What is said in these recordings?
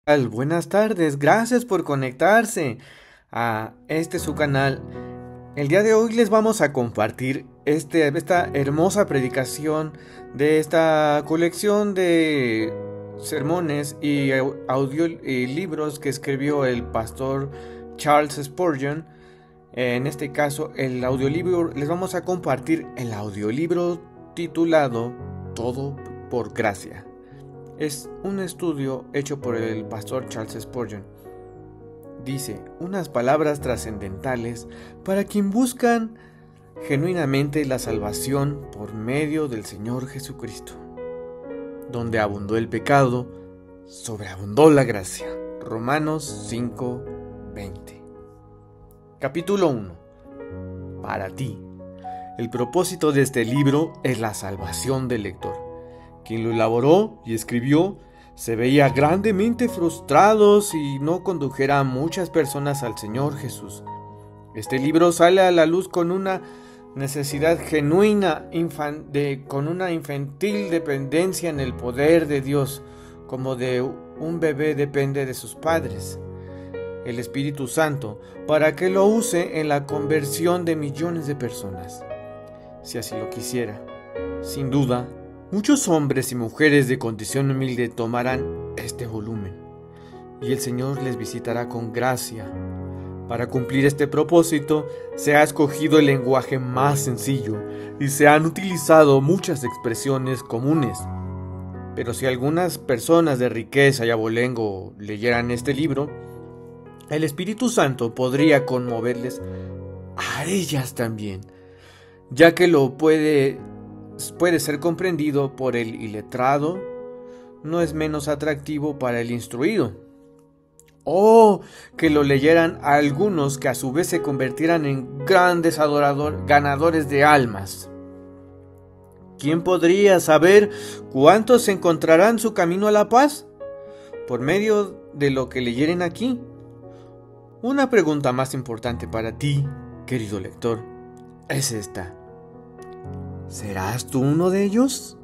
Buenas tardes, gracias por conectarse a su canal. El día de hoy les vamos a compartir esta hermosa predicación de esta colección de sermones y audio y libros que escribió el pastor Charles Spurgeon. En este caso, les vamos a compartir el audiolibro titulado Todo por Gracia. Es un estudio hecho por el pastor Charles Spurgeon. Dice, unas palabras trascendentales para quien buscan genuinamente la salvación por medio del Señor Jesucristo. Donde abundó el pecado, sobreabundó la gracia. Romanos 5:20. Capítulo 1. Para ti. El propósito de este libro es la salvación del lector. Quien lo elaboró y escribió se veía grandemente frustrado si no condujera a muchas personas al Señor Jesús. Este libro sale a la luz con una necesidad genuina, con una infantil dependencia en el poder de Dios, como de un bebé depende de sus padres, el Espíritu Santo, para que lo use en la conversión de millones de personas, si así lo quisiera. Sin duda, muchos hombres y mujeres de condición humilde tomarán este volumen, y el Señor les visitará con gracia. Para cumplir este propósito, se ha escogido el lenguaje más sencillo, y se han utilizado muchas expresiones comunes. Pero si algunas personas de riqueza y abolengo leyeran este libro, el Espíritu Santo podría conmoverles a ellas también, ya que lo puede ser comprendido por el iletrado, no es menos atractivo para el instruido. O que lo leyeran a algunos que a su vez se convirtieran en grandes ganadores de almas. ¿Quién podría saber cuántos encontrarán su camino a la paz por medio de lo que leyeren aquí? Una pregunta más importante para ti, querido lector, es esta. ¿Serás tú uno de ellos?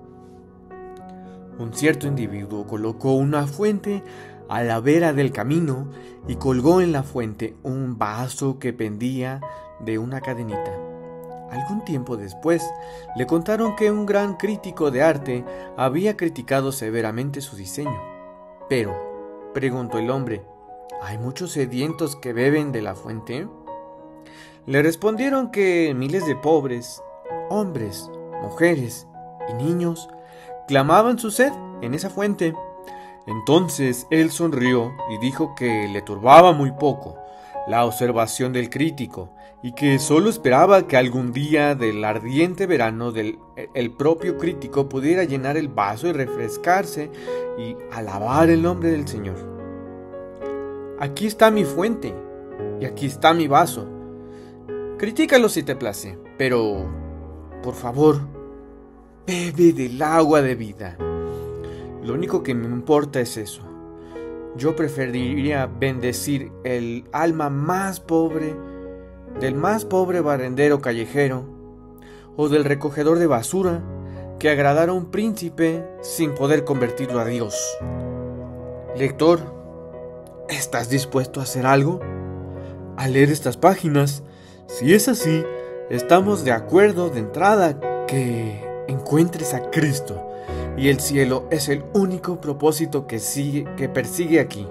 Un cierto individuo colocó una fuente a la vera del camino y colgó en la fuente un vaso que pendía de una cadenita. Algún tiempo después, le contaron que un gran crítico de arte había criticado severamente su diseño. Pero, preguntó el hombre, ¿hay muchos sedientos que beben de la fuente? Le respondieron que miles de pobres, hombres, mujeres y niños clamaban su sed en esa fuente. Entonces él sonrió y dijo que le turbaba muy poco la observación del crítico y que solo esperaba que algún día del ardiente verano el propio crítico pudiera llenar el vaso y refrescarse y alabar el nombre del Señor. Aquí está mi fuente y aquí está mi vaso. Critícalo si te place, pero por favor, bebe del agua de vida. Lo único que me importa es eso. Yo preferiría bendecir el alma más pobre del más pobre barrendero callejero o del recogedor de basura que agradar a un príncipe sin poder convertirlo a Dios. Lector, ¿estás dispuesto a hacer algo? A leer estas páginas. Si es así, estamos de acuerdo de entrada que encuentres a Cristo y el cielo es el único propósito que persigue aquí.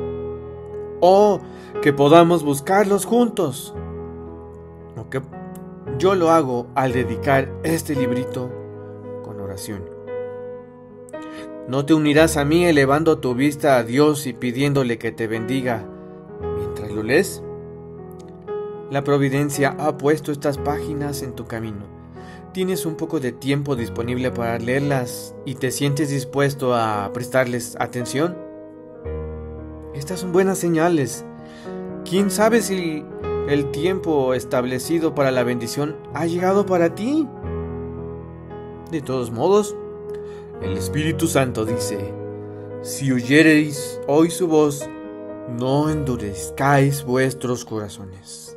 O que podamos buscarlos juntos. O que yo lo hago al dedicar este librito con oración. ¿No te unirás a mí elevando tu vista a Dios y pidiéndole que te bendiga mientras lo lees? La providencia ha puesto estas páginas en tu camino. ¿Tienes un poco de tiempo disponible para leerlas y te sientes dispuesto a prestarles atención? Estas son buenas señales. ¿Quién sabe si el tiempo establecido para la bendición ha llegado para ti? De todos modos, el Espíritu Santo dice, si oyereis hoy su voz, no endurezcáis vuestros corazones.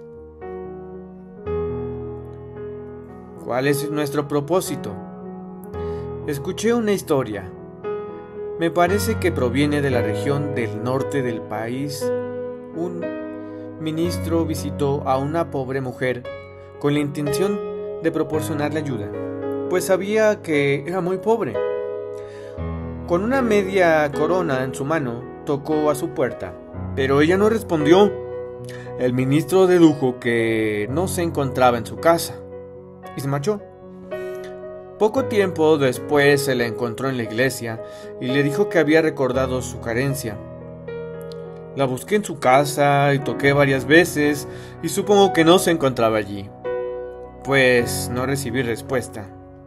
¿Cuál es nuestro propósito? Escuché una historia. Me parece que proviene de la región del norte del país. Un ministro visitó a una pobre mujer con la intención de proporcionarle ayuda, pues sabía que era muy pobre. Con una media corona en su mano, tocó a su puerta, pero ella no respondió. El ministro dedujo que no se encontraba en su casa y se marchó. Poco tiempo después se la encontró en la iglesia y le dijo que había recordado su carencia. La busqué en su casa y toqué varias veces y supongo que no se encontraba allí, pues no recibí respuesta.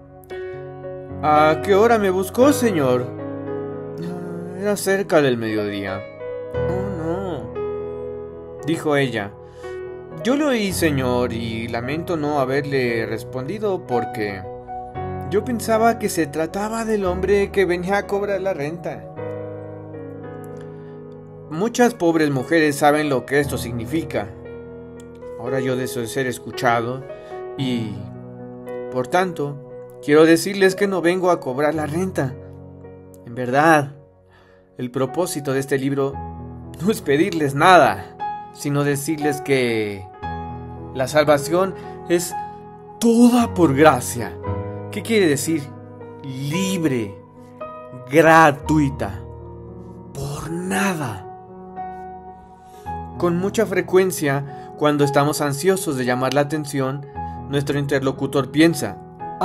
¿A qué hora me buscó, señor? Era cerca del mediodía. Oh, no, dijo ella. Yo lo oí, señor, y lamento no haberle respondido porque yo pensaba que se trataba del hombre que venía a cobrar la renta. Muchas pobres mujeres saben lo que esto significa. Ahora yo deseo ser escuchado y, por tanto, quiero decirles que no vengo a cobrar la renta. En verdad, el propósito de este libro no es pedirles nada, sino decirles que la salvación es toda por gracia. ¿Qué quiere decir? Libre, gratuita, por nada. Con mucha frecuencia, cuando estamos ansiosos de llamar la atención, nuestro interlocutor piensa: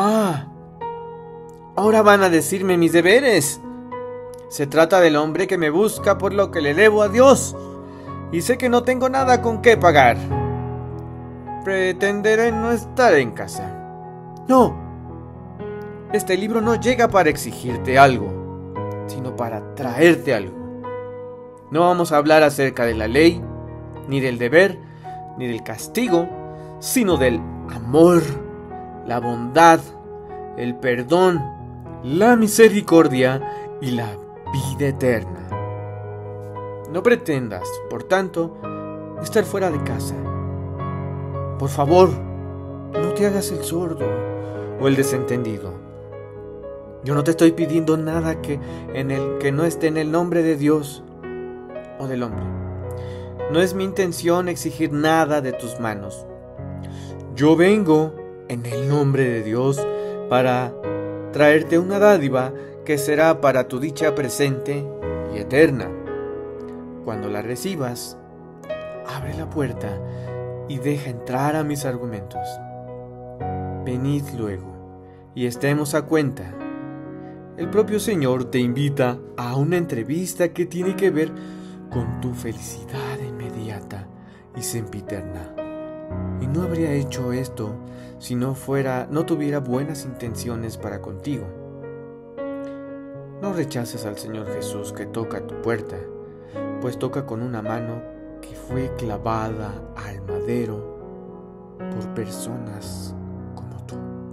ahora van a decirme mis deberes. Se trata del hombre que me busca por lo que le debo a Dios, y sé que no tengo nada con qué pagar. Pretenderé no estar en casa. No. Este libro no llega para exigirte algo, sino para traerte algo. No vamos a hablar acerca de la ley, ni del deber, ni del castigo, sino del amor, la bondad, el perdón, la misericordia y la vida eterna. No pretendas, por tanto, estar fuera de casa. Por favor, no te hagas el sordo o el desentendido. Yo no te estoy pidiendo nada que no esté en el nombre de Dios o del hombre. No es mi intención exigir nada de tus manos. Yo vengo en el nombre de Dios para traerte una dádiva que será para tu dicha presente y eterna. Cuando la recibas, abre la puerta y deja entrar a mis argumentos. Venid luego y estemos a cuenta. El propio Señor te invita a una entrevista que tiene que ver con tu felicidad inmediata y sempiterna. Y no habría hecho esto si no tuviera buenas intenciones para contigo. No rechaces al Señor Jesús que toca tu puerta, pues toca con una mano que fue clavada al madero por personas como tú.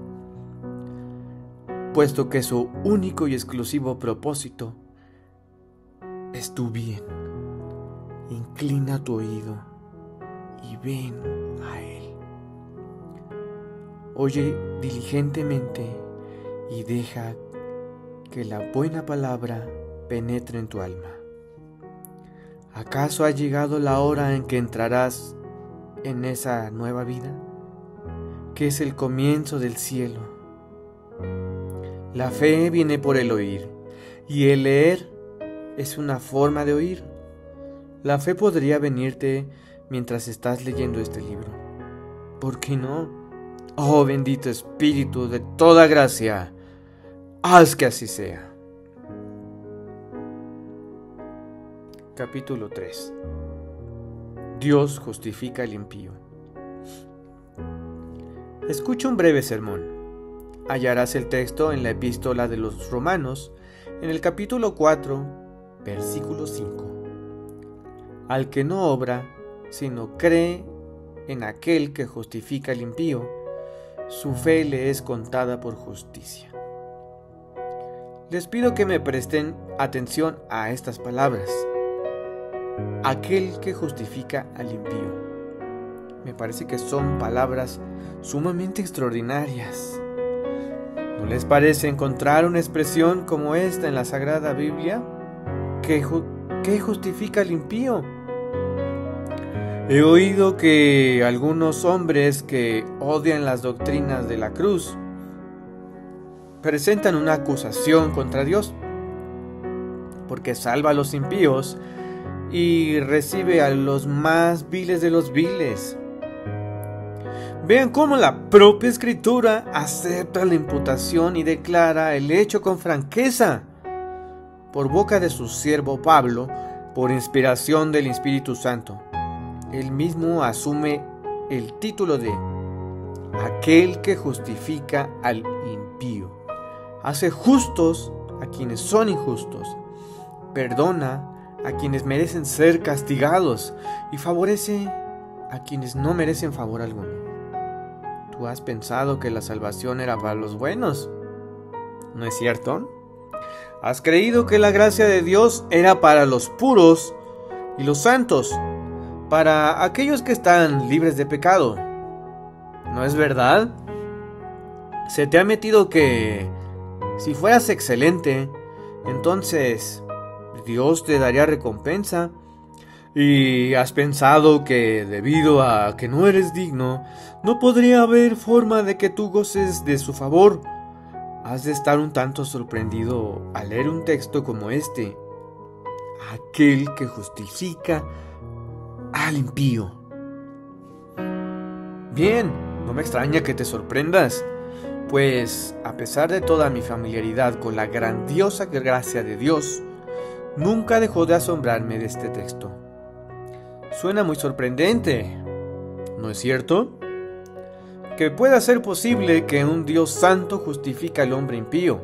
Puesto que su único y exclusivo propósito es tu bien, inclina tu oído y ven a Él. Oye diligentemente y deja que la buena palabra penetre en tu alma. ¿Acaso ha llegado la hora en que entrarás en esa nueva vida, que es el comienzo del cielo? La fe viene por el oír, y el leer es una forma de oír. La fe podría venirte mientras estás leyendo este libro. ¿Por qué no? Oh bendito Espíritu de toda gracia, haz que así sea. Capítulo 3. Dios justifica al impío. Escucha un breve sermón. Hallarás el texto en la epístola de los Romanos, en el capítulo 4, versículo 5. Al que no obra, sino cree en aquel que justifica al impío, su fe le es contada por justicia. Les pido que me presten atención a estas palabras. Aquel que justifica al impío. Me parece que son palabras sumamente extraordinarias. ¿No les parece encontrar una expresión como esta en la Sagrada Biblia? ¿Qué justifica al impío? He oído que algunos hombres que odian las doctrinas de la cruz presentan una acusación contra Dios porque salva a los impíos y recibe a los más viles de los viles. Vean cómo la propia Escritura acepta la imputación y declara el hecho con franqueza. Por boca de su siervo Pablo, por inspiración del Espíritu Santo, él mismo asume el título de aquel que justifica al impío. Hace justos a quienes son injustos, perdona a quienes merecen ser castigados y favorece a quienes no merecen favor alguno. ¿Tú has pensado que la salvación era para los buenos? ¿No es cierto? ¿Has creído que la gracia de Dios era para los puros y los santos, para aquellos que están libres de pecado? ¿No es verdad? Se te ha metido que si fueras excelente, entonces Dios te daría recompensa. Y has pensado que debido a que no eres digno, no podría haber forma de que tú goces de su favor. Has de estar un tanto sorprendido al leer un texto como este: aquel que justifica al impío. Bien, no me extraña que te sorprendas, pues a pesar de toda mi familiaridad con la grandiosa gracia de Dios, nunca dejó de asombrarme de este texto. Suena muy sorprendente, ¿no es cierto? Que pueda ser posible que un Dios santo justifique al hombre impío.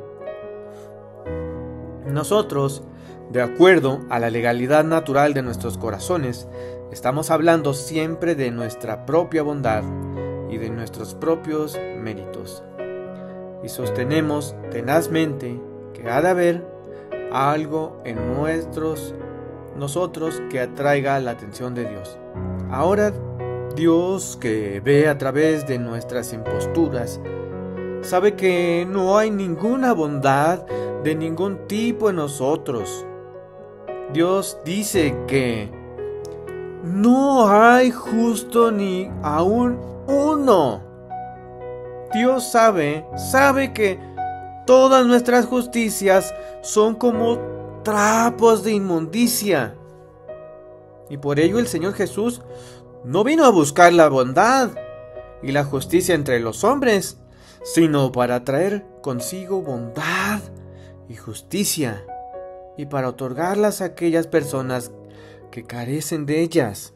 Nosotros, de acuerdo a la legalidad natural de nuestros corazones, estamos hablando siempre de nuestra propia bondad y de nuestros propios méritos. Y sostenemos tenazmente que ha de haber algo en nosotros que atraiga la atención de Dios. Ahora, Dios, que ve a través de nuestras imposturas, sabe que no hay ninguna bondad de ningún tipo en nosotros. Dios dice que no hay justo ni aún uno. Dios sabe que todas nuestras justicias son como trapos de inmundicia. Y por ello el Señor Jesús no vino a buscar la bondad y la justicia entre los hombres, sino para traer consigo bondad y justicia, y para otorgarlas a aquellas personas que carecen de ellas.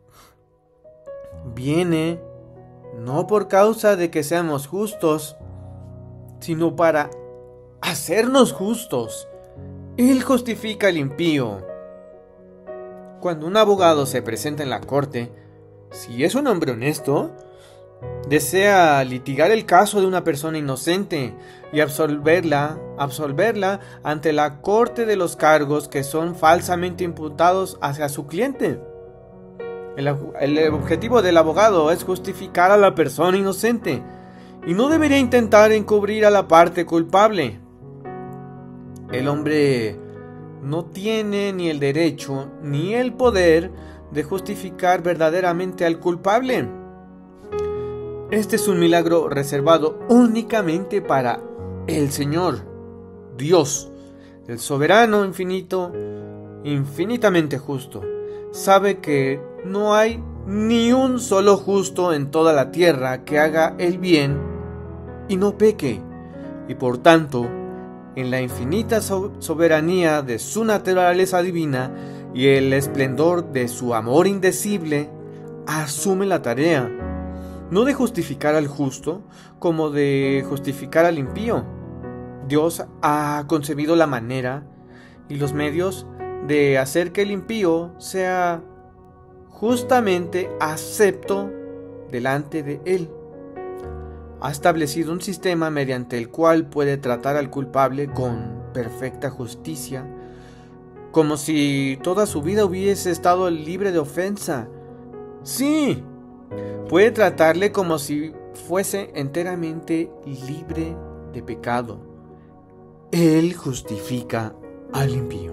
Viene no por causa de que seamos justos, sino para hacernos justos. Él justifica al impío. Cuando un abogado se presenta en la corte, si es un hombre honesto, desea litigar el caso de una persona inocente y absolverla ante la corte de los cargos que son falsamente imputados hacia su cliente. El objetivo del abogado es justificar a la persona inocente y no debería intentar encubrir a la parte culpable. El hombre no tiene ni el derecho ni el poder de justificar verdaderamente al culpable. Este es un milagro reservado únicamente para el Señor, Dios, el soberano infinito, infinitamente justo. Sabe que no hay ni un solo justo en toda la tierra que haga el bien y no peque, y por tanto, en la infinita soberanía de su naturaleza divina y el esplendor de su amor indecible, asume la tarea, no de justificar al justo, como de justificar al impío. Dios ha concebido la manera y los medios de hacer que el impío sea justamente acepto delante de Él. Ha establecido un sistema mediante el cual puede tratar al culpable con perfecta justicia, como si toda su vida hubiese estado libre de ofensa. Sí, puede tratarle como si fuese enteramente libre de pecado. Él justifica al impío.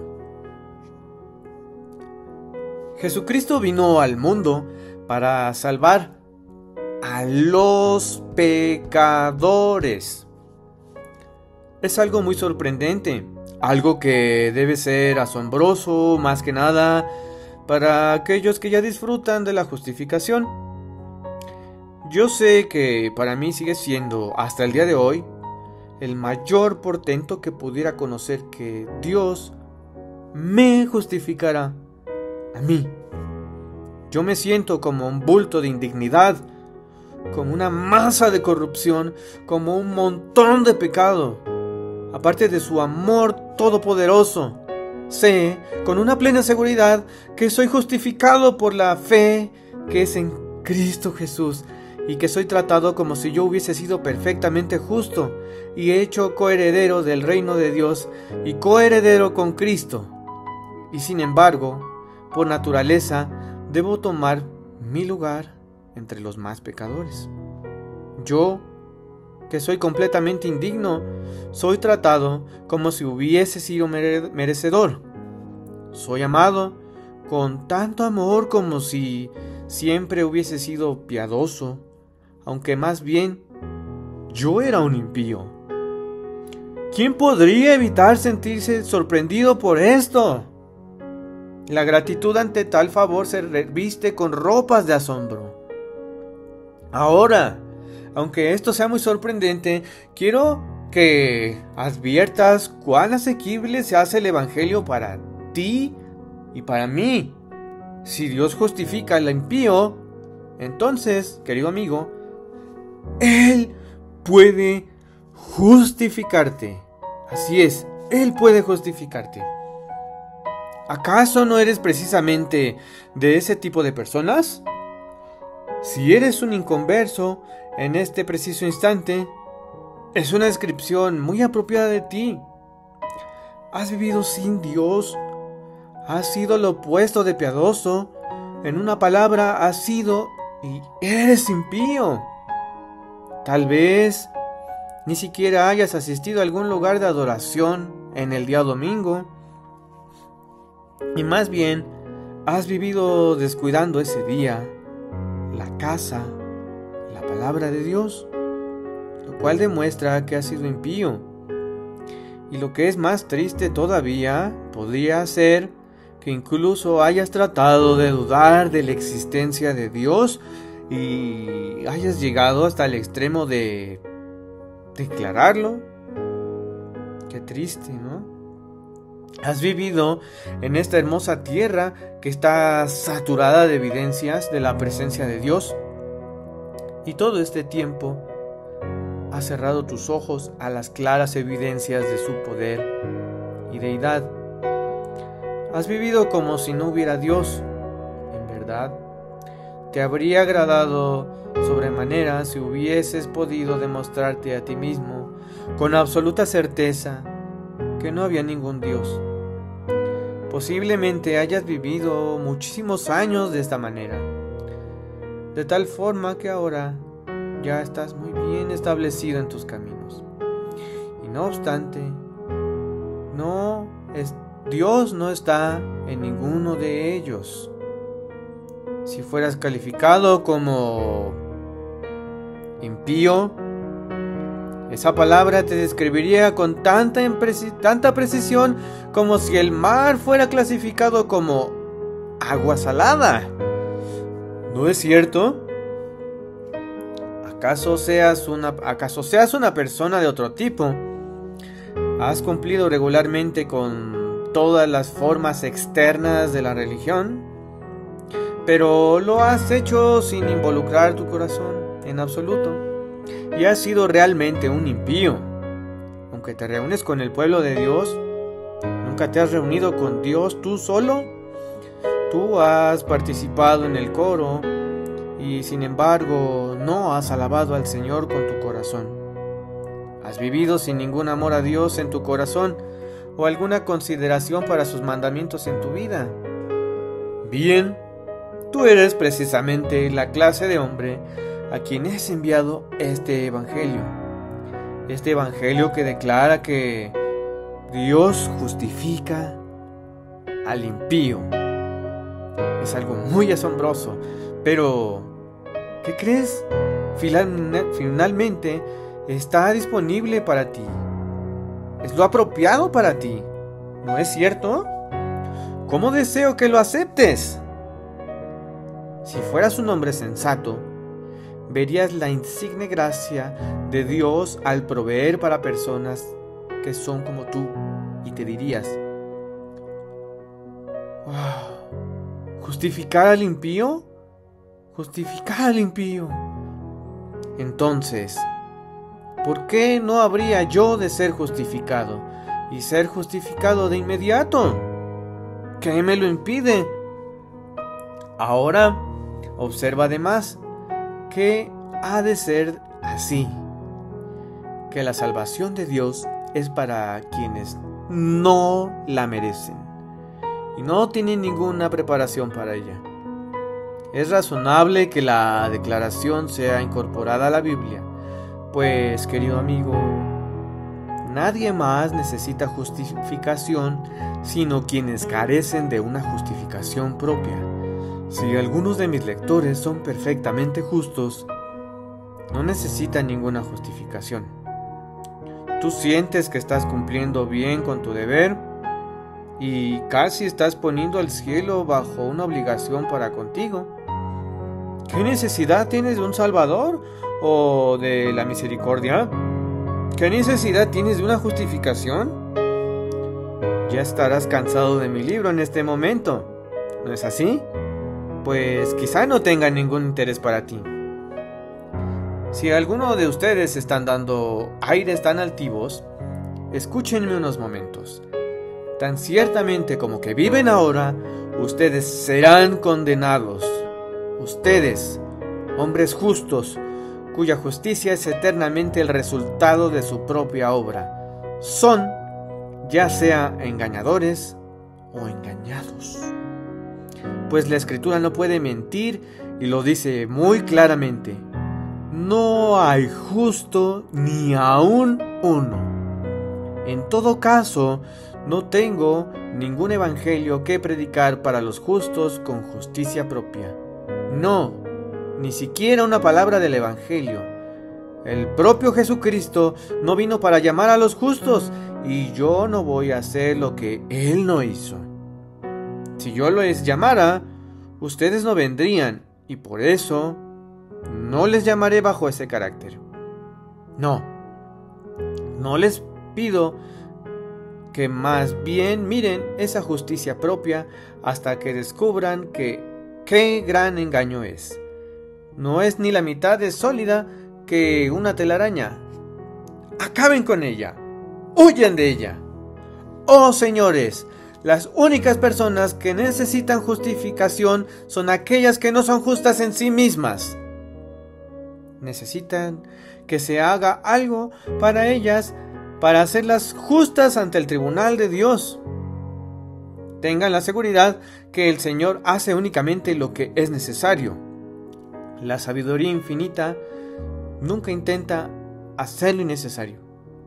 Jesucristo vino al mundo para salvar a los pecadores. Es algo muy sorprendente, algo que debe ser asombroso más que nada para aquellos que ya disfrutan de la justificación. Yo sé que para mí sigue siendo, hasta el día de hoy, el mayor portento que pudiera conocer que Dios me justificará a mí. Yo me siento como un bulto de indignidad, como una masa de corrupción, como un montón de pecado. Aparte de su amor todopoderoso, sé con una plena seguridad que soy justificado por la fe que es en Cristo Jesús y que soy tratado como si yo hubiese sido perfectamente justo y hecho coheredero del reino de Dios y coheredero con Cristo. Y sin embargo, por naturaleza, debo tomar mi lugar entre los más pecadores. Yo, que soy completamente indigno, soy tratado como si hubiese sido merecedor. Soy amado con tanto amor como si siempre hubiese sido piadoso, aunque más bien yo era un impío. ¿Quién podría evitar sentirse sorprendido por esto? La gratitud ante tal favor se reviste con ropas de asombro. Ahora, aunque esto sea muy sorprendente, quiero que adviertas cuán asequible se hace el Evangelio para ti y para mí. Si Dios justifica al impío, entonces, querido amigo, Él puede justificarte. Así es, Él puede justificarte. ¿Acaso no eres precisamente de ese tipo de personas? Si eres un inconverso en este preciso instante, es una descripción muy apropiada de ti. Has vivido sin Dios, has sido lo opuesto de piadoso. En una palabra, has sido y eres impío. Tal vez ni siquiera hayas asistido a algún lugar de adoración en el día domingo. Y más bien, has vivido descuidando ese día, la casa, la palabra de Dios, lo cual demuestra que has sido impío. Y lo que es más triste todavía, podría ser que incluso hayas tratado de dudar de la existencia de Dios y hayas llegado hasta el extremo de declararlo. Qué triste, ¿no? Has vivido en esta hermosa tierra que está saturada de evidencias de la presencia de Dios. Y todo este tiempo has cerrado tus ojos a las claras evidencias de su poder y deidad. Has vivido como si no hubiera Dios. En verdad, te habría agradado sobremanera si hubieses podido demostrarte a ti mismo con absoluta certeza que no había ningún Dios. Posiblemente hayas vivido muchísimos años de esta manera, de tal forma que ahora ya estás muy bien establecido en tus caminos. Y no obstante, Dios no está en ninguno de ellos. Si fueras calificado como impío, esa palabra te describiría con tanta precisión como si el mar fuera clasificado como agua salada. ¿No es cierto? ¿Acaso seas una persona de otro tipo? ¿Has cumplido regularmente con todas las formas externas de la religión? Pero lo has hecho sin involucrar tu corazón en absoluto. Y has sido realmente un impío. Aunque te reúnes con el pueblo de Dios, ¿nunca te has reunido con Dios tú solo? Tú has participado en el coro y sin embargo no has alabado al Señor con tu corazón. Has vivido sin ningún amor a Dios en tu corazón o alguna consideración para sus mandamientos en tu vida. Bien, tú eres precisamente la clase de hombre a quien es enviado este evangelio. Este evangelio que declara que Dios justifica al impío. Es algo muy asombroso, pero ¿qué crees? Finalmente está disponible para ti. Es lo apropiado para ti, ¿no es cierto? ¿Cómo deseo que lo aceptes? Si fueras un hombre sensato, verías la insigne gracia de Dios al proveer para personas que son como tú, y te dirías: wow, ¿justificar al impío? ¿Justificar al impío? Entonces, ¿por qué no habría yo de ser justificado y ser justificado de inmediato? ¿Qué me lo impide? Ahora, observa además que ha de ser así, que la salvación de Dios es para quienes no la merecen y no tienen ninguna preparación para ella. Es razonable que la declaración sea incorporada a la Biblia, pues, querido amigo, nadie más necesita justificación sino quienes carecen de una justificación propia. Si algunos de mis lectores son perfectamente justos, no necesitan ninguna justificación. Tú sientes que estás cumpliendo bien con tu deber y casi estás poniendo al cielo bajo una obligación para contigo. ¿Qué necesidad tienes de un Salvador o de la misericordia? ¿Qué necesidad tienes de una justificación? Ya estarás cansado de mi libro en este momento, ¿no es así? Pues quizá no tenga ningún interés para ti. Si alguno de ustedes están dando aires tan altivos, escúchenme unos momentos. Tan ciertamente como que viven ahora, ustedes serán condenados. Ustedes, hombres justos, cuya justicia es eternamente el resultado de su propia obra, son ya sea engañadores o engañados. Pues la Escritura no puede mentir y lo dice muy claramente: no hay justo ni aún uno. En todo caso, no tengo ningún evangelio que predicar para los justos con justicia propia. No, ni siquiera una palabra del evangelio. El propio Jesucristo no vino para llamar a los justos, y yo no voy a hacer lo que Él no hizo. Si yo les llamara, ustedes no vendrían, y por eso no les llamaré bajo ese carácter. No les pido que más bien miren esa justicia propia hasta que descubran que qué gran engaño es. No es ni la mitad de sólida que una telaraña. Acaben con ella. Huyan de ella. Oh señores, las únicas personas que necesitan justificación son aquellas que no son justas en sí mismas. Necesitan que se haga algo para ellas, para hacerlas justas ante el tribunal de Dios. Tengan la seguridad que el Señor hace únicamente lo que es necesario. La sabiduría infinita nunca intenta hacer lo innecesario.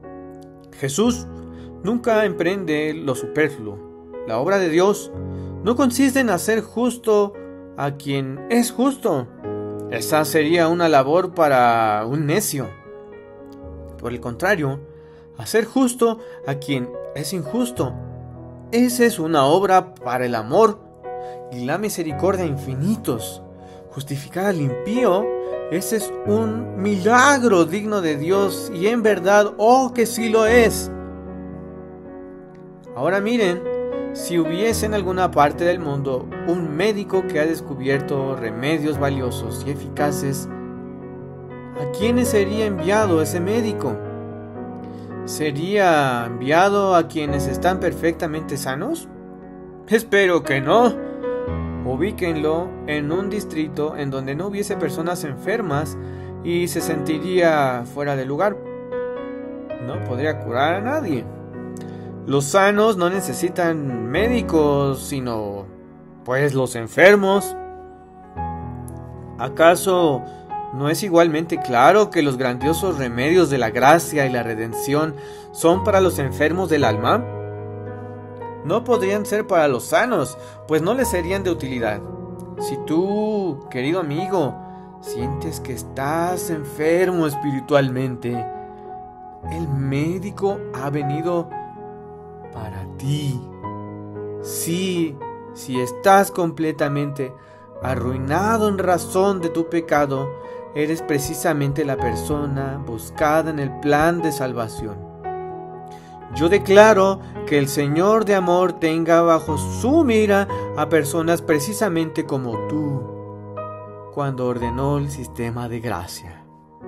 Jesús nunca emprende lo superfluo. La obra de Dios no consiste en hacer justo a quien es justo. Esa sería una labor para un necio. Por el contrario, hacer justo a quien es injusto, esa es una obra para el amor y la misericordia infinitos. Justificar al impío, ese es un milagro digno de Dios, y en verdad, oh que sí lo es. Ahora miren, si hubiese en alguna parte del mundo un médico que ha descubierto remedios valiosos y eficaces, ¿a quiénes sería enviado ese médico? ¿Sería enviado a quienes están perfectamente sanos? Espero que no. Ubíquenlo en un distrito en donde no hubiese personas enfermas y se sentiría fuera de lugar. No podría curar a nadie. Los sanos no necesitan médicos, sino pues los enfermos. ¿Acaso ¿No es igualmente claro que los grandiosos remedios de la gracia y la redención son para los enfermos del alma? No podrían ser para los sanos, pues no les serían de utilidad. Si tú, querido amigo, sientes que estás enfermo espiritualmente, el médico ha venido para ti. Sí, si estás completamente arruinado en razón de tu pecado, eres precisamente la persona buscada en el plan de salvación. Yo declaro que el Señor de amor tenga bajo su mira a personas precisamente como tú, cuando ordenó el sistema de gracia.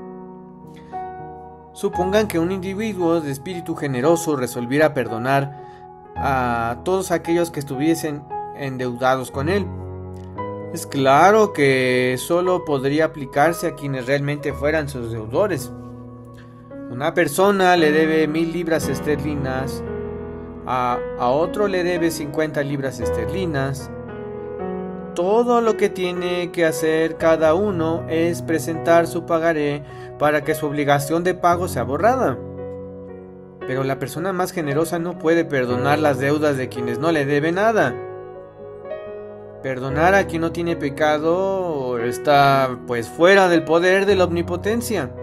Supongan que un individuo de espíritu generoso resolviera perdonar a todos aquellos que estuviesen endeudados con él. Es claro que solo podría aplicarse a quienes realmente fueran sus deudores. Una persona le debe 1000 libras esterlinas, a otro le debe 50 libras esterlinas. Todo lo que tiene que hacer cada uno es presentar su pagaré para que su obligación de pago sea borrada. Pero la persona más generosa no puede perdonar las deudas de quienes no le deben nada. Perdonar a quien no tiene pecado está pues fuera del poder de la omnipotencia.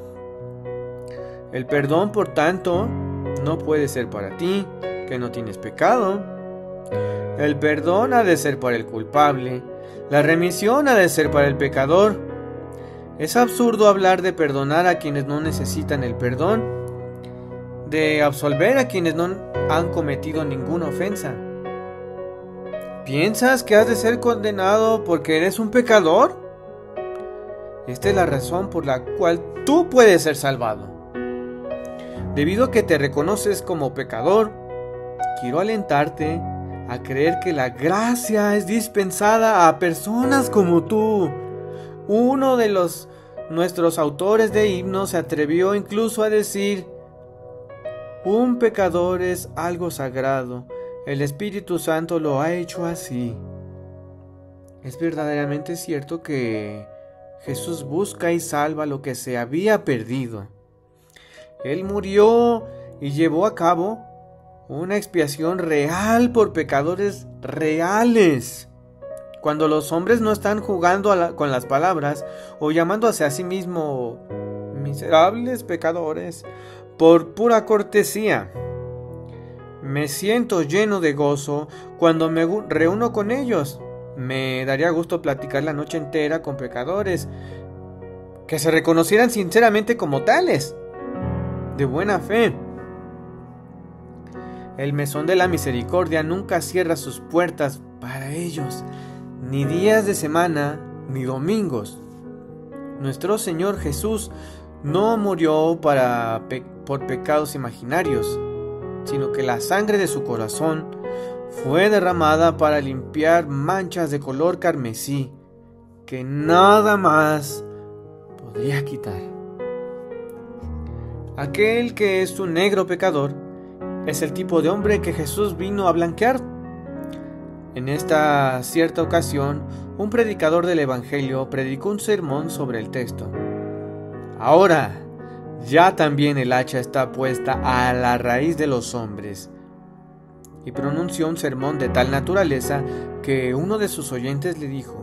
El perdón, por tanto, no puede ser para ti, que no tienes pecado. El perdón ha de ser para el culpable. La remisión ha de ser para el pecador. Es absurdo hablar de perdonar a quienes no necesitan el perdón, de absolver a quienes no han cometido ninguna ofensa. ¿Piensas que has de ser condenado porque eres un pecador? Esta es la razón por la cual tú puedes ser salvado. Debido a que te reconoces como pecador, quiero alentarte a creer que la gracia es dispensada a personas como tú. Uno de nuestros autores de himnos se atrevió incluso a decir: un pecador es algo sagrado. El Espíritu Santo lo ha hecho así. Es verdaderamente cierto que Jesús busca y salva lo que se había perdido. Él murió y llevó a cabo una expiación real por pecadores reales. Cuando los hombres no están jugando con las palabras o llamándose a sí mismos miserables pecadores por pura cortesía, me siento lleno de gozo cuando me reúno con ellos. Me daría gusto platicar la noche entera con pecadores que se reconocieran sinceramente como tales, de buena fe. El mesón de la misericordia nunca cierra sus puertas para ellos, ni días de semana, ni domingos. Nuestro Señor Jesús no murió por pecados imaginarios, sino que la sangre de su corazón fue derramada para limpiar manchas de color carmesí que nada más podría quitar. Aquel que es un negro pecador es el tipo de hombre que Jesús vino a blanquear. En esta cierta ocasión, un predicador del Evangelio predicó un sermón sobre el texto. Ahora, ya también el hacha está puesta a la raíz de los hombres. Y pronunció un sermón de tal naturaleza que uno de sus oyentes le dijo: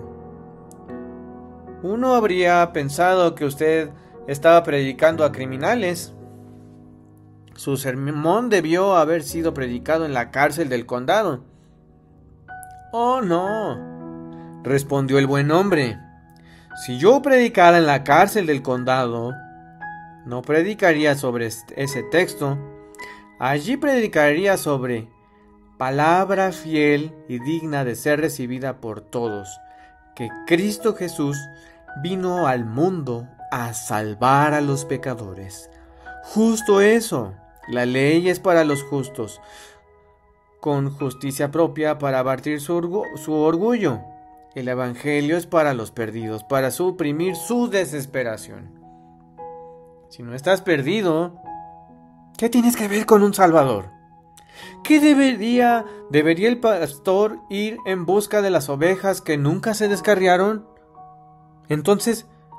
uno habría pensado que usted estaba predicando a criminales. Su sermón debió haber sido predicado en la cárcel del condado. Oh, no, respondió el buen hombre. Si yo predicara en la cárcel del condado, no predicaría sobre ese texto. Allí predicaría sobre palabra fiel y digna de ser recibida por todos, que Cristo Jesús vino al mundo a salvar a los pecadores. Justo eso, la ley es para los justos, con justicia propia para abatir su orgullo. El Evangelio es para los perdidos, para suprimir su desesperación. Si no estás perdido, ¿qué tienes que ver con un Salvador? ¿Qué debería el pastor ir en busca de las ovejas que nunca se descarriaron? Entonces,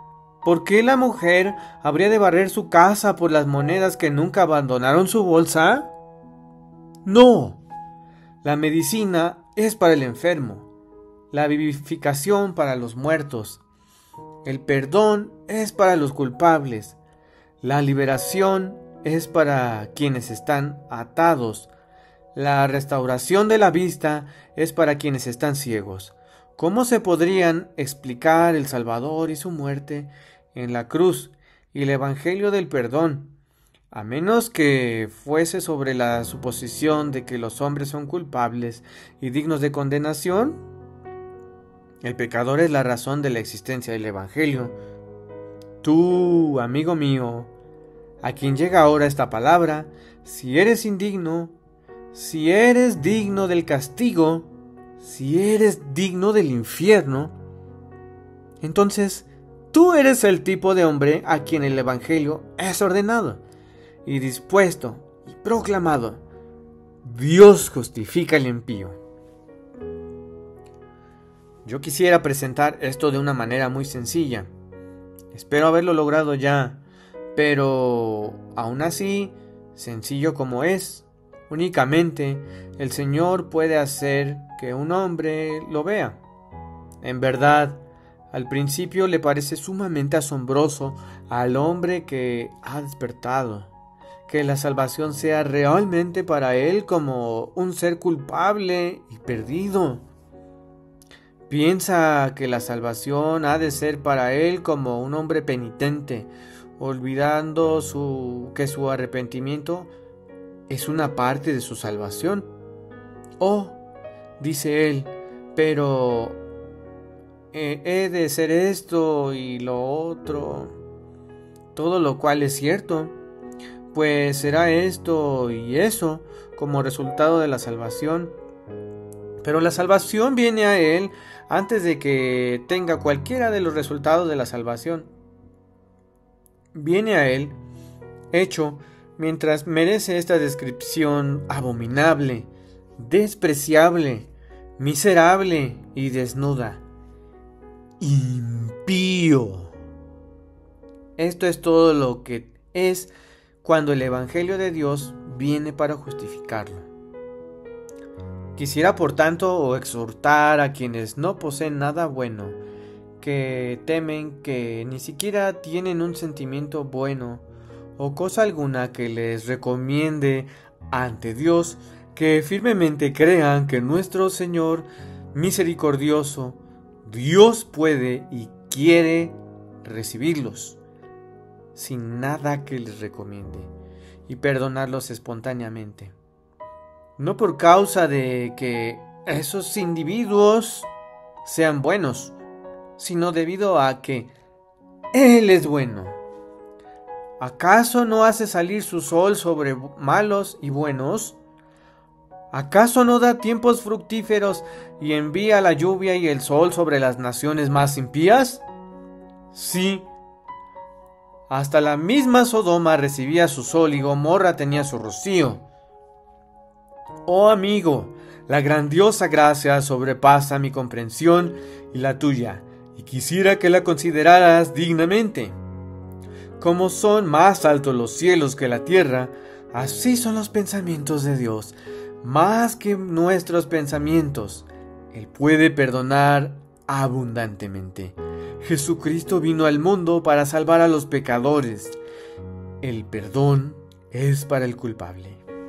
¿Por qué la mujer habría de barrer su casa por las monedas que nunca abandonaron su bolsa? No. La medicina es para el enfermo, la vivificación para los muertos, el perdón es para los culpables, la liberación es para quienes están atados, la restauración de la vista es para quienes están ciegos. ¿Cómo se podrían explicar el Salvador y su muerte en la cruz y el Evangelio del perdón, a menos que fuese sobre la suposición de que los hombres son culpables y dignos de condenación? El pecador es la razón de la existencia del Evangelio. Tú, amigo mío, a quien llega ahora esta palabra, si eres indigno, si eres digno del castigo, si eres digno del infierno, entonces tú eres el tipo de hombre a quien el Evangelio es ordenado y dispuesto y proclamado. Dios justifica al impío. Yo quisiera presentar esto de una manera muy sencilla. Espero haberlo logrado ya, pero aún así, sencillo como es, únicamente el Señor puede hacer que un hombre lo vea. En verdad, al principio le parece sumamente asombroso al hombre que ha despertado, que la salvación sea realmente para él como un ser culpable y perdido. Piensa que la salvación ha de ser para él como un hombre penitente, olvidando que su arrepentimiento es una parte de su salvación. Oh, dice él, pero he de ser esto y lo otro, todo lo cual es cierto, pues será esto y eso como resultado de la salvación. Pero la salvación viene a él antes de que tenga cualquiera de los resultados de la salvación. Viene a él hecho mientras merece esta descripción abominable, despreciable, miserable y desnuda. Impío. Esto es todo lo que es cuando el Evangelio de Dios viene para justificarlo. Quisiera por tanto exhortar a quienes no poseen nada bueno, que temen, que ni siquiera tienen un sentimiento bueno o cosa alguna que les recomiende ante Dios, que firmemente crean que nuestro Señor misericordioso, Dios puede y quiere recibirlos sin nada que les recomiende y perdonarlos espontáneamente. No por causa de que esos individuos sean buenos, sino debido a que Él es bueno. ¿Acaso no hace salir su sol sobre malos y buenos? ¿Acaso no da tiempos fructíferos y envía la lluvia y el sol sobre las naciones más impías? Sí. Hasta la misma Sodoma recibía su sol y Gomorra tenía su rocío. Oh amigo, la grandiosa gracia sobrepasa mi comprensión y la tuya, y quisiera que la consideraras dignamente. Como son más altos los cielos que la tierra, así son los pensamientos de Dios, más que nuestros pensamientos. Él puede perdonar abundantemente. Jesucristo vino al mundo para salvar a los pecadores. El perdón es para el culpable.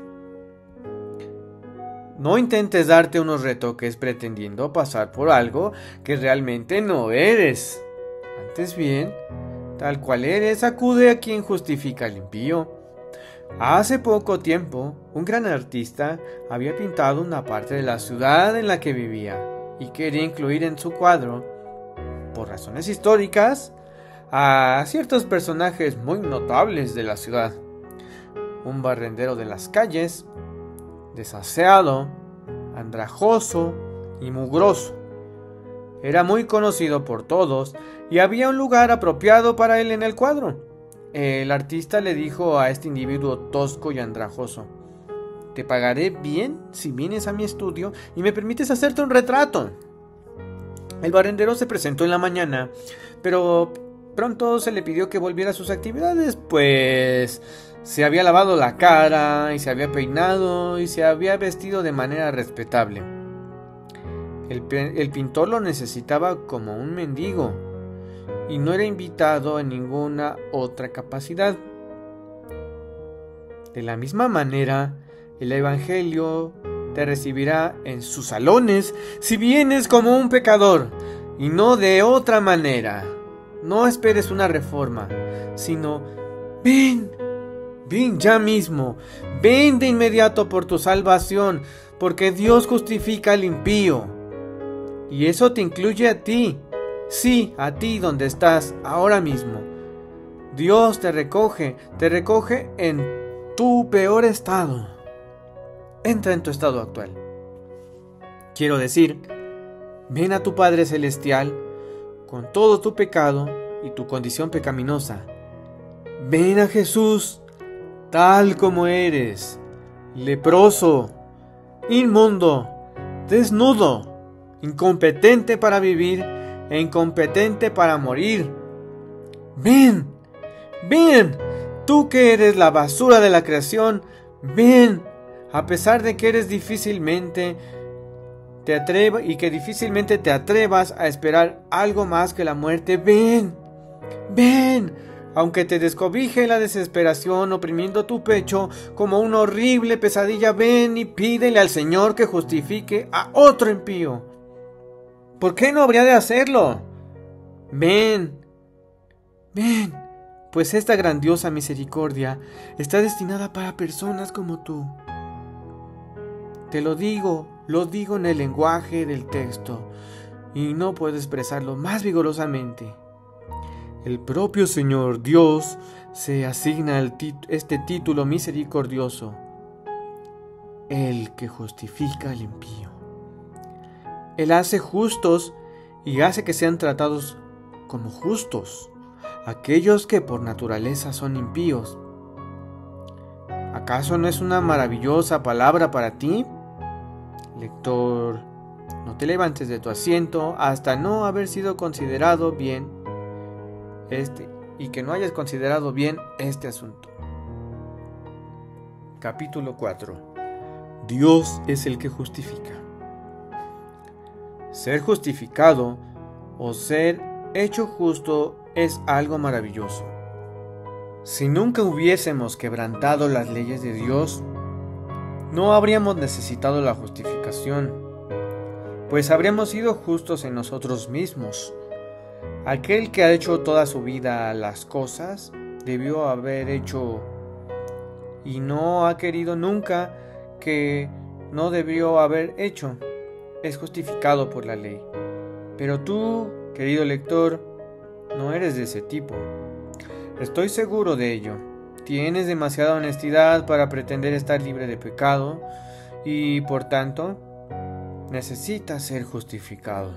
No intentes darte unos retoques pretendiendo pasar por algo que realmente no eres. Antes bien, tal cual eres, acude a quien justifica al impío. Hace poco tiempo, un gran artista había pintado una parte de la ciudad en la que vivía y quería incluir en su cuadro, por razones históricas, a ciertos personajes muy notables de la ciudad. Un barrendero de las calles, desaseado, andrajoso y mugroso. Era muy conocido por todos y había un lugar apropiado para él en el cuadro. El artista le dijo a este individuo tosco y andrajoso: «Te pagaré bien si vienes a mi estudio y me permites hacerte un retrato». El barrendero se presentó en la mañana, pero pronto se le pidió que volviera a sus actividades, pues se había lavado la cara y se había peinado y se había vestido de manera respetable. El pintor lo necesitaba como un mendigo y no era invitado en ninguna otra capacidad. De la misma manera, el Evangelio te recibirá en sus salones si vienes como un pecador y no de otra manera. No esperes una reforma, sino ven ya mismo, ven de inmediato por tu salvación, porque Dios justifica al impío. Y eso te incluye a ti, sí, a ti donde estás ahora mismo. Dios te recoge en tu peor estado. Entra en tu estado actual. Quiero decir, ven a tu Padre Celestial con todo tu pecado y tu condición pecaminosa. Ven a Jesús tal como eres, leproso, inmundo, desnudo, incompetente para vivir e incompetente para morir. Ven, tú que eres la basura de la creación, ven, a pesar de que eres difícilmente te atrevas a esperar algo más que la muerte. Ven, aunque te descobije la desesperación oprimiendo tu pecho como una horrible pesadilla, ven y pídele al Señor que justifique a otro impío. ¿Por qué no habría de hacerlo? Ven, pues esta grandiosa misericordia está destinada para personas como tú. Te lo digo en el lenguaje del texto y no puedo expresarlo más vigorosamente. El propio Señor Dios se asigna este título misericordioso, el que justifica al impío. Él hace justos y hace que sean tratados como justos aquellos que por naturaleza son impíos. ¿Acaso no es una maravillosa palabra para ti? Lector, no te levantes de tu asiento hasta no haber sido considerado bien y que no hayas considerado bien este asunto. Capítulo 4. Dios es el que justifica. Ser justificado o ser hecho justo es algo maravilloso. Si nunca hubiésemos quebrantado las leyes de Dios, no habríamos necesitado la justificación, pues habríamos sido justos en nosotros mismos. Aquel que ha hecho toda su vida las cosas debió haber hecho y no ha querido nunca que no debió haber hecho. Es justificado por la ley. Pero tú, querido lector, no eres de ese tipo. Estoy seguro de ello. Tienes demasiada honestidad para pretender estar libre de pecado y, por tanto, necesitas ser justificado.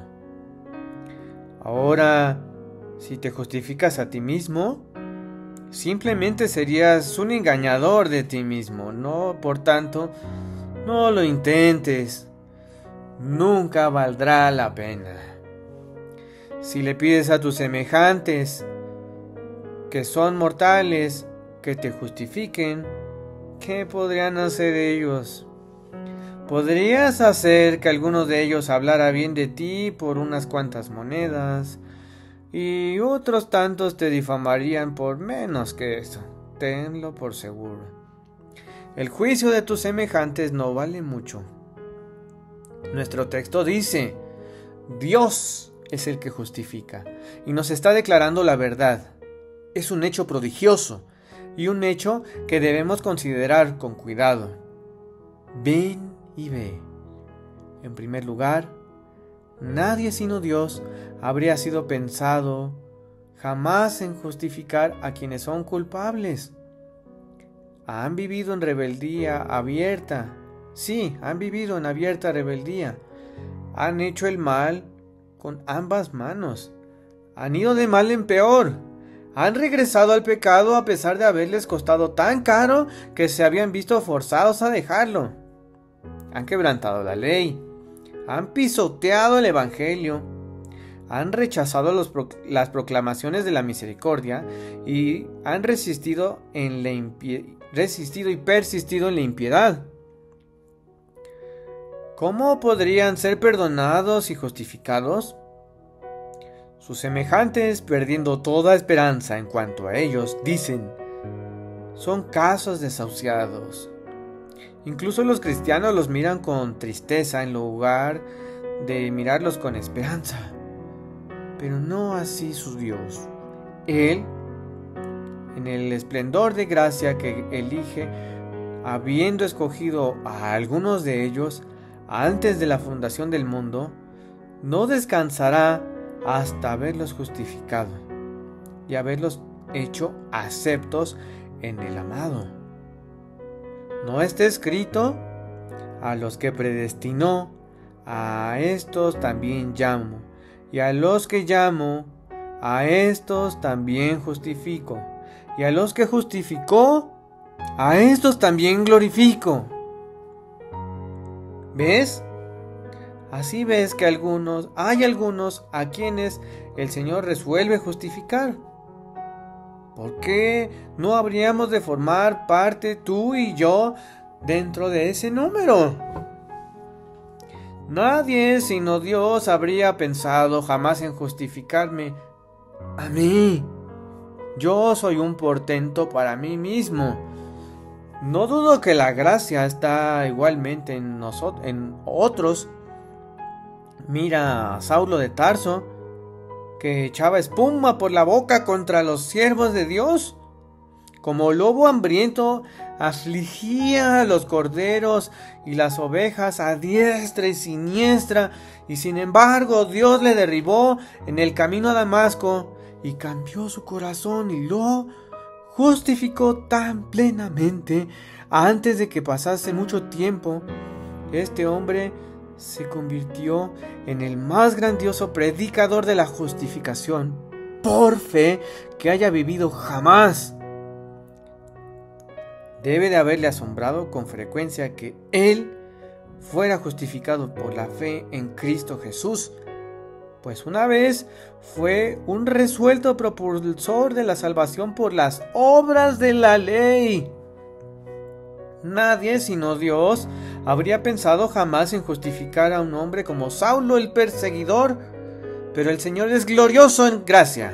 Ahora, si te justificas a ti mismo, simplemente serías un engañador de ti mismo. Por tanto, no lo intentes. Nunca valdrá la pena. Si le pides a tus semejantes, que son mortales, que te justifiquen, ¿qué podrían hacer ellos? Podrías hacer que alguno de ellos hablara bien de ti por unas cuantas monedas, y otros tantos te difamarían por menos que eso. Tenlo por seguro. El juicio de tus semejantes no vale mucho. Nuestro texto dice: Dios es el que justifica, y nos está declarando la verdad. Es un hecho prodigioso y un hecho que debemos considerar con cuidado. Ven y ve. En primer lugar, nadie sino Dios habría sido pensado jamás en justificar a quienes son culpables. Han vivido en rebeldía abierta. Sí, han vivido en abierta rebeldía. Han hecho el mal con ambas manos. Han ido de mal en peor. Han regresado al pecado a pesar de haberles costado tan caro que se habían visto forzados a dejarlo. Han quebrantado la ley. Han pisoteado el Evangelio. han rechazado las proclamaciones de la misericordia y han resistido y persistido en la impiedad. ¿Cómo podrían ser perdonados y justificados? Sus semejantes, perdiendo toda esperanza en cuanto a ellos, dicen: son casos desahuciados. Incluso los cristianos los miran con tristeza en lugar de mirarlos con esperanza. Pero no así su Dios. Él, en el esplendor de gracia que elige, habiendo escogido a algunos de ellos antes de la fundación del mundo, no descansará hasta haberlos justificado y haberlos hecho aceptos en el amado. ¿No está escrito? A los que predestinó, a estos también llamo, y a los que llamo, a estos también justifico, y a los que justificó, a estos también glorifico. ¿Ves? Así ves que hay algunos a quienes el Señor resuelve justificar. ¿Por qué no habríamos de formar parte tú y yo dentro de ese número? Nadie sino Dios habría pensado jamás en justificarme a mí. Yo soy un portento para mí mismo. No dudo que la gracia está igualmente en otros. Mira a Saulo de Tarso, que echaba espuma por la boca contra los siervos de Dios. Como lobo hambriento, afligía a los corderos y las ovejas a diestra y siniestra, y sin embargo Dios le derribó en el camino a Damasco y cambió su corazón y lo justificó tan plenamente. Antes de que pasase mucho tiempo, este hombre se convirtió en el más grandioso predicador de la justificación por fe que haya vivido jamás. Debe de haberle asombrado con frecuencia que él fuera justificado por la fe en Cristo Jesús, pues una vez fue un resuelto propulsor de la salvación por las obras de la ley. Nadie sino Dios habría pensado jamás en justificar a un hombre como Saulo el perseguidor, pero el Señor es glorioso en gracia.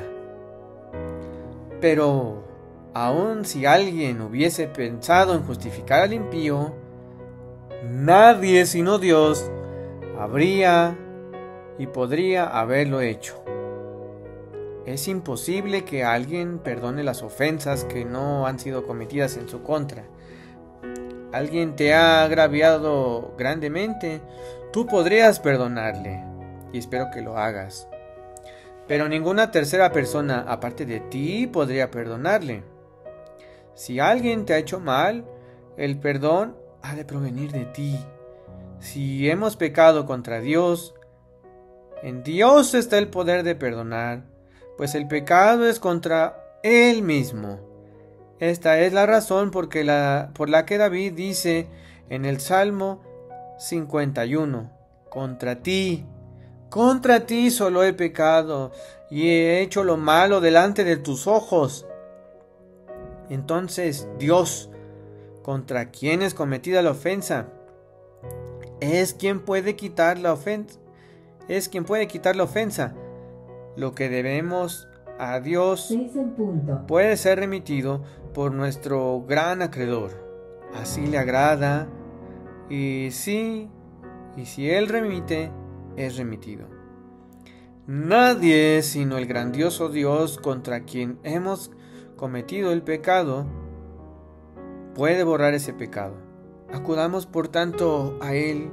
Pero aun si alguien hubiese pensado en justificar al impío, nadie sino Dios habría y podría haberlo hecho. Es imposible que alguien perdone las ofensas que no han sido cometidas en su contra. Alguien te ha agraviado grandemente, tú podrías perdonarle, y espero que lo hagas. Pero ninguna tercera persona aparte de ti podría perdonarle. Si alguien te ha hecho mal, el perdón ha de provenir de ti. Si hemos pecado contra Dios, en Dios está el poder de perdonar, pues el pecado es contra Él mismo. Esta es la razón por la que David dice en el Salmo 51, contra ti solo he pecado y he hecho lo malo delante de tus ojos. Entonces Dios, contra quien es cometida la ofensa, es quien puede quitar la ofensa. Lo que debemos a Dios puede ser remitido por nuestro gran acreedor. Así le agrada, y si Él remite, es remitido. Nadie sino el grandioso Dios, contra quien hemos cometido el pecado, puede borrar ese pecado. Acudamos por tanto a Él,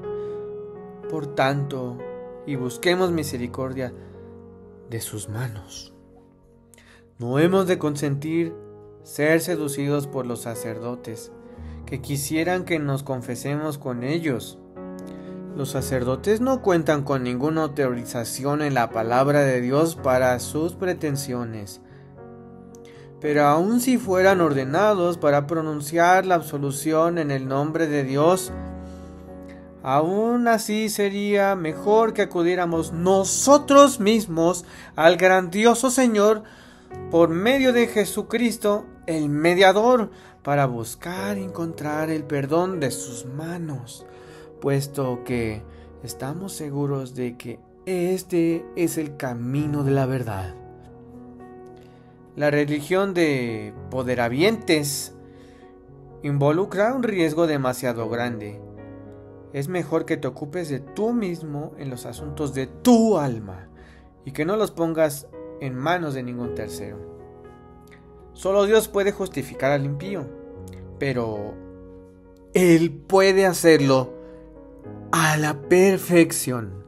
y busquemos misericordia de sus manos. No hemos de consentir ser seducidos por los sacerdotes, que quisieran que nos confesemos con ellos. Los sacerdotes no cuentan con ninguna autorización en la palabra de Dios para sus pretensiones. Pero aun si fueran ordenados para pronunciar la absolución en el nombre de Dios, Aún así sería mejor que acudiéramos nosotros mismos al grandioso Señor por medio de Jesucristo, el mediador, para buscar y encontrar el perdón de sus manos, puesto que estamos seguros de que este es el camino de la verdad. La religión de poderavientes involucra un riesgo demasiado grande. Es mejor que te ocupes de tú mismo en los asuntos de tu alma y que no los pongas en manos de ningún tercero. Solo Dios puede justificar al impío, pero Él puede hacerlo a la perfección.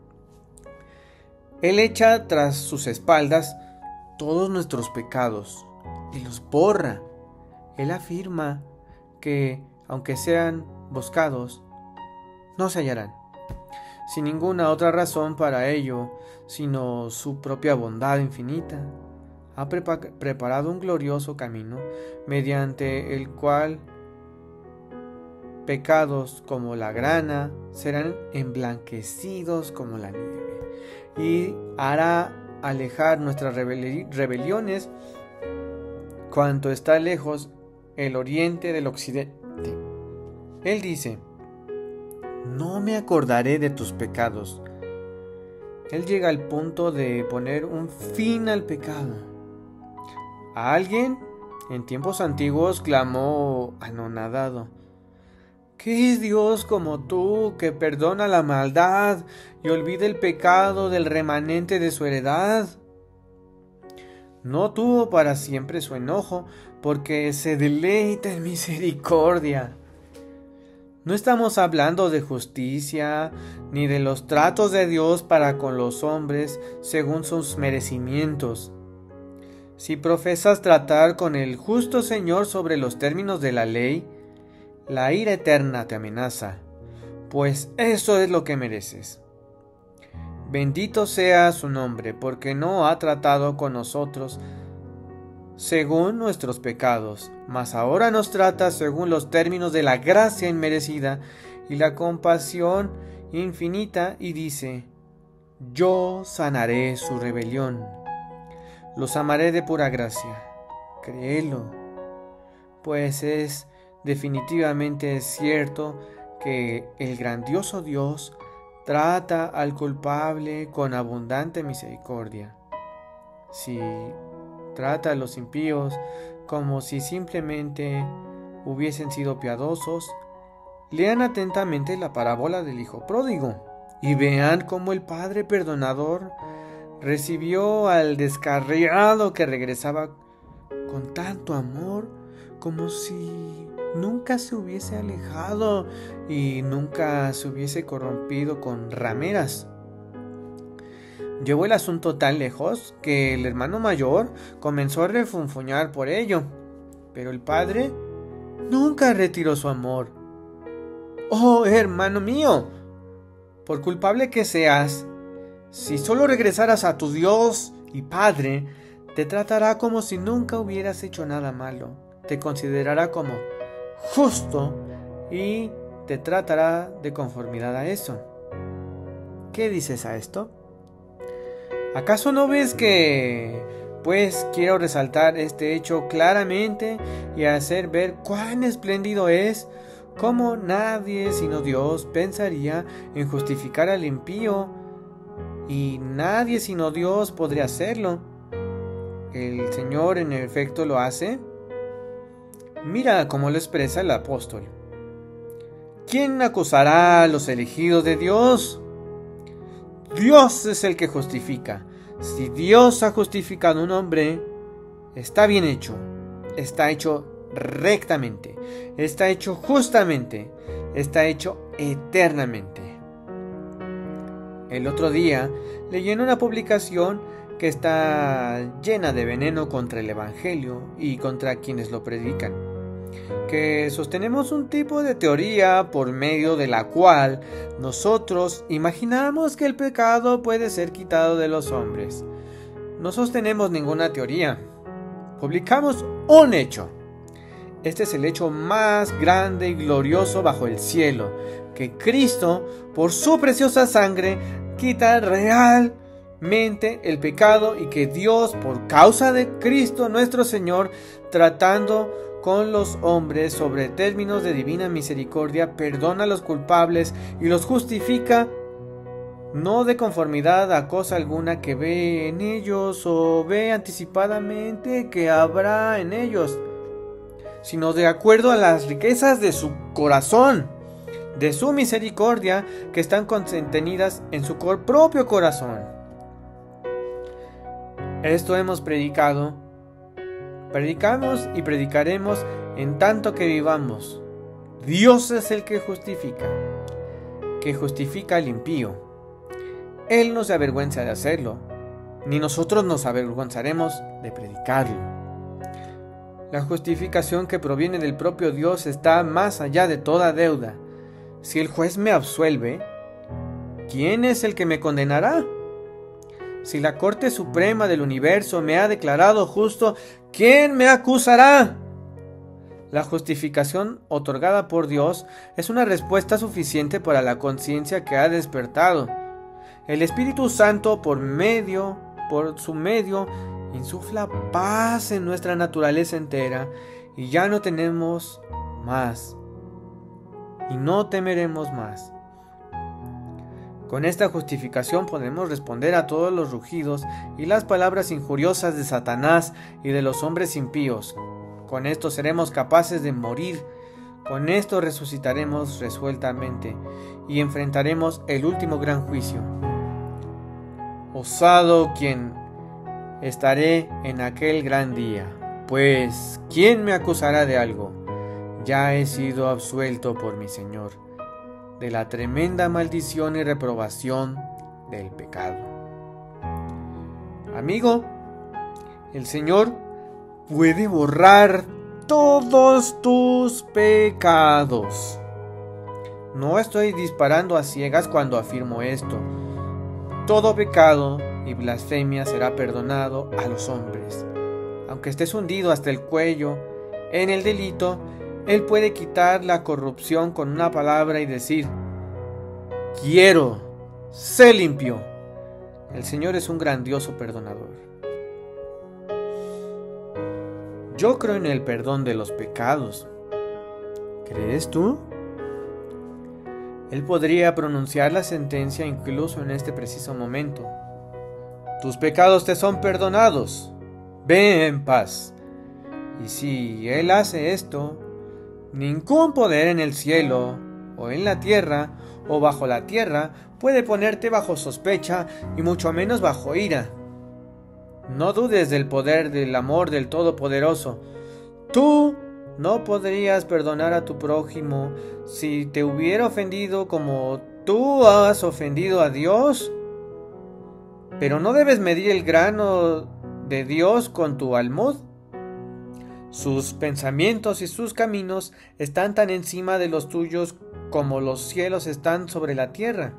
Él echa tras sus espaldas todos nuestros pecados y los borra. Él afirma que, aunque sean buscados, no se hallarán, sin ninguna otra razón para ello, sino su propia bondad infinita. Ha preparado un glorioso camino, mediante el cual pecados como la grana serán emblanquecidos como la nieve, y hará alejar nuestras rebeliones cuanto está lejos el oriente del occidente. Él dice: no me acordaré de tus pecados. Él llega al punto de poner un fin al pecado. A alguien en tiempos antiguos clamó anonadado: ¿qué es Dios como tú, que perdona la maldad y olvida el pecado del remanente de su heredad? No tuvo para siempre su enojo, porque se deleita en misericordia. No estamos hablando de justicia, ni de los tratos de Dios para con los hombres según sus merecimientos. Si profesas tratar con el justo Señor sobre los términos de la ley, la ira eterna te amenaza, pues eso es lo que mereces. Bendito sea su nombre, porque no ha tratado con nosotros según nuestros pecados, mas ahora nos trata según los términos de la gracia inmerecida y la compasión infinita, y dice: yo sanaré su rebelión, los amaré de pura gracia. Créelo, pues es definitivamente cierto que el grandioso Dios trata al culpable con abundante misericordia. Si trata a los impíos como si simplemente hubiesen sido piadosos, lean atentamente la parábola del hijo pródigo y vean cómo el padre perdonador recibió al descarriado que regresaba con tanto amor, como si nunca se hubiese alejado y nunca se hubiese corrompido con rameras. Llevó el asunto tan lejos que el hermano mayor comenzó a refunfuñar por ello, pero el padre nunca retiró su amor. ¡Oh, hermano mío! Por culpable que seas, si solo regresaras a tu Dios y Padre, te tratará como si nunca hubieras hecho nada malo. Te considerará como justo y te tratará de conformidad a eso. ¿Qué dices a esto? ¿Acaso no ves que, pues, quiero resaltar este hecho claramente y hacer ver cuán espléndido es? Cómo nadie sino Dios pensaría en justificar al impío, y nadie sino Dios podría hacerlo. El Señor en efecto lo hace. Mira cómo lo expresa el apóstol: ¿quién acusará a los elegidos de Dios? Dios es el que justifica. Si Dios ha justificado a un hombre, está bien hecho, está hecho rectamente, está hecho justamente, está hecho eternamente. El otro día leí en una publicación que está llena de veneno contra el Evangelio y contra quienes lo predican, que sostenemos un tipo de teoría por medio de la cual nosotros imaginamos que el pecado puede ser quitado de los hombres. No sostenemos ninguna teoría, publicamos un hecho. Este es el hecho más grande y glorioso bajo el cielo, que Cristo, por su preciosa sangre, quita realmente el pecado, y que Dios, por causa de Cristo nuestro Señor, tratando con los hombres sobre términos de divina misericordia, perdona a los culpables y los justifica, no de conformidad a cosa alguna que ve en ellos o ve anticipadamente que habrá en ellos, sino de acuerdo a las riquezas de su corazón, de su misericordia, que están contenidas en su propio corazón. Esto hemos predicamos y predicaremos en tanto que vivamos. Dios es el que justifica al impío. Él no se avergüenza de hacerlo, ni nosotros nos avergonzaremos de predicarlo. La justificación que proviene del propio Dios está más allá de toda deuda. Si el juez me absuelve, ¿quién es el que me condenará? Si la Corte Suprema del Universo me ha declarado justo, ¿quién me acusará? La justificación otorgada por Dios es una respuesta suficiente para la conciencia que ha despertado. El Espíritu Santo, por su medio, insufla paz en nuestra naturaleza entera, y ya no tenemos más, y no temeremos más. Con esta justificación podemos responder a todos los rugidos y las palabras injuriosas de Satanás y de los hombres impíos. Con esto seremos capaces de morir. Con esto resucitaremos resueltamente y enfrentaremos el último gran juicio. Osado quien estaré en aquel gran día, pues ¿quién me acusará de algo? Ya he sido absuelto por mi Señor de la tremenda maldición y reprobación del pecado. Amigo, el Señor puede borrar todos tus pecados. No estoy disparando a ciegas cuando afirmo esto. Todo pecado y blasfemia será perdonado a los hombres. Aunque estés hundido hasta el cuello en el delito, Él puede quitar la corrupción con una palabra y decir: quiero, sé limpio. El Señor es un grandioso perdonador. Yo creo en el perdón de los pecados. ¿Crees tú? Él podría pronunciar la sentencia incluso en este preciso momento: tus pecados te son perdonados, ve en paz. Y si Él hace esto, ningún poder en el cielo, o en la tierra, o bajo la tierra, puede ponerte bajo sospecha, y mucho menos bajo ira. No dudes del poder del amor del Todopoderoso. Tú no podrías perdonar a tu prójimo si te hubiera ofendido como tú has ofendido a Dios. Pero no debes medir el grano de Dios con tu almud. Sus pensamientos y sus caminos están tan encima de los tuyos como los cielos están sobre la tierra.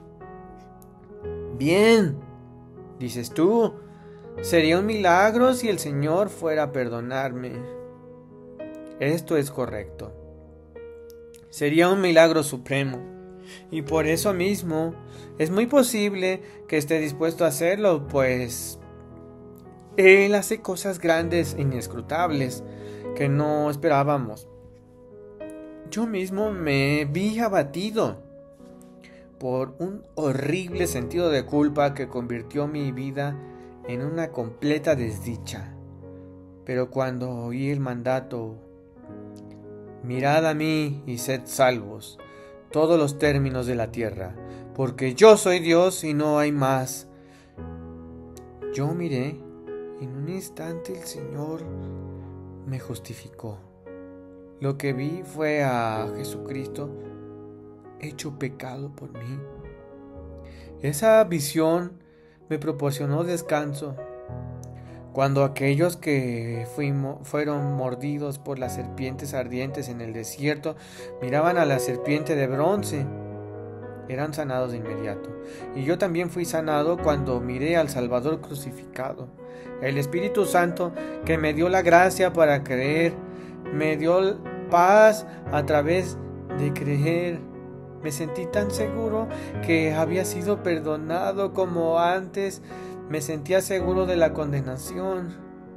Bien, dices tú, sería un milagro si el Señor fuera a perdonarme. Esto es correcto. Sería un milagro supremo, y por eso mismo es muy posible que esté dispuesto a hacerlo, pues Él hace cosas grandes e inescrutables que no esperábamos. Yo mismo me vi abatido por un horrible sentido de culpa que convirtió mi vida en una completa desdicha. Pero cuando oí el mandato: mirad a mí y sed salvos, todos los términos de la tierra, porque yo soy Dios y no hay más, yo miré, y en un instante el Señor me justificó. Lo que vi fue a Jesucristo hecho pecado por mí. Esa visión me proporcionó descanso. Cuando aquellos que fueron mordidos por las serpientes ardientes en el desierto miraban a la serpiente de bronce, eran sanados de inmediato. Y yo también fui sanado cuando miré al Salvador crucificado. El Espíritu Santo, que me dio la gracia para creer, me dio paz a través de creer. Me sentí tan seguro que había sido perdonado como antes me sentía seguro de la condenación.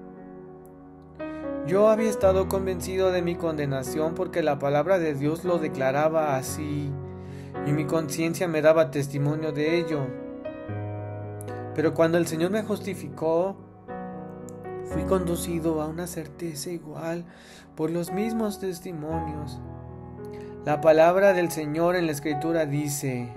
Yo había estado convencido de mi condenación porque la palabra de Dios lo declaraba así, y mi conciencia me daba testimonio de ello. Pero cuando el Señor me justificó, fui conducido a una certeza igual por los mismos testimonios. La palabra del Señor en la Escritura dice: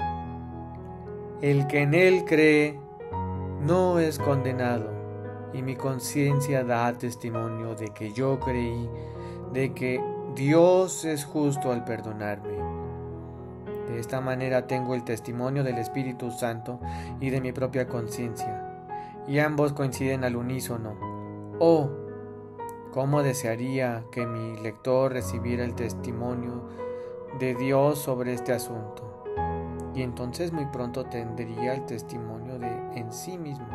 el que en Él cree no es condenado. Y mi conciencia da testimonio de que yo creí, de que Dios es justo al perdonarme. De esta manera tengo el testimonio del Espíritu Santo y de mi propia conciencia, y ambos coinciden al unísono. Oh, cómo desearía que mi lector recibiera el testimonio de Dios sobre este asunto, y entonces muy pronto tendría el testimonio en sí mismo.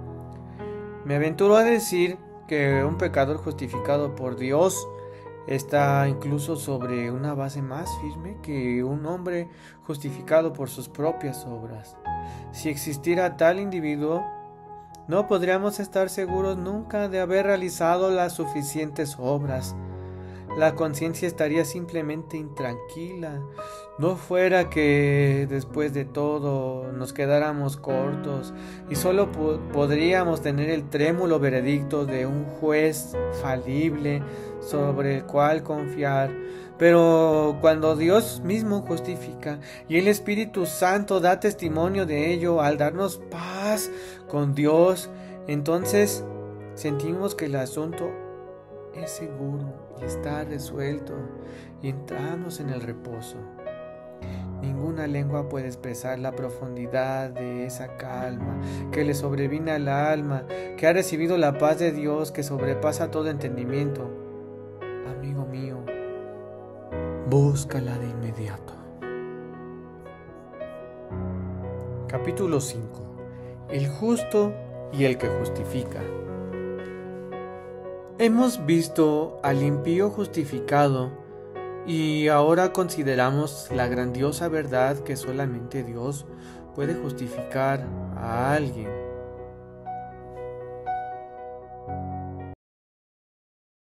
Me aventuro a decir que un pecador justificado por Dios está incluso sobre una base más firme que un hombre justificado por sus propias obras. Si existiera tal individuo, no podríamos estar seguros nunca de haber realizado las suficientes obras. La conciencia estaría simplemente intranquila. No fuera que después de todo nos quedáramos cortos y solo podríamos tener el trémulo veredicto de un juez falible sobre el cual confiar. Pero cuando Dios mismo justifica y el Espíritu Santo da testimonio de ello al darnos paz con Dios, entonces sentimos que el asunto es seguro y está resuelto y entramos en el reposo. Ninguna lengua puede expresar la profundidad de esa calma que le sobreviene al alma, que ha recibido la paz de Dios que sobrepasa todo entendimiento. Amigo mío, búscala de inmediato. Capítulo 5. El justo y el que justifica. Hemos visto al impío justificado y ahora consideramos la grandiosa verdad que solamente Dios puede justificar a alguien.